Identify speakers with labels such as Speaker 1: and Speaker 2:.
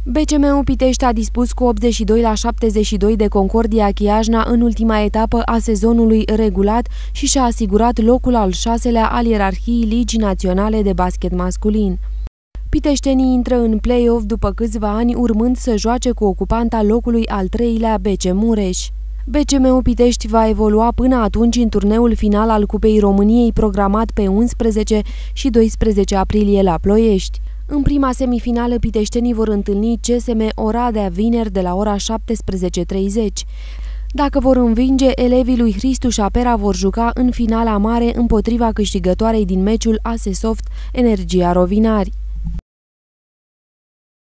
Speaker 1: BCM-ul Pitești a dispus cu 82-72 de Concordia Chiajna în ultima etapă a sezonului regulat și și-a asigurat locul al 6-lea al ierarhiei Ligii Naționale de Basket Masculin. Piteștenii intră în play-off după câțiva ani, urmând să joace cu ocupanta locului al 3-lea BC Mureș. BCM-ul Pitești va evolua până atunci în turneul final al Cupei României, programat pe 11 și 12 aprilie la Ploiești. În prima semifinală, piteștenii vor întâlni CSM Oradea vineri de la ora 17:30. Dacă vor învinge, elevii lui Hristu Șapera vor juca în finala mare împotriva câștigătoarei din meciul ASE Soft Energia Rovinari.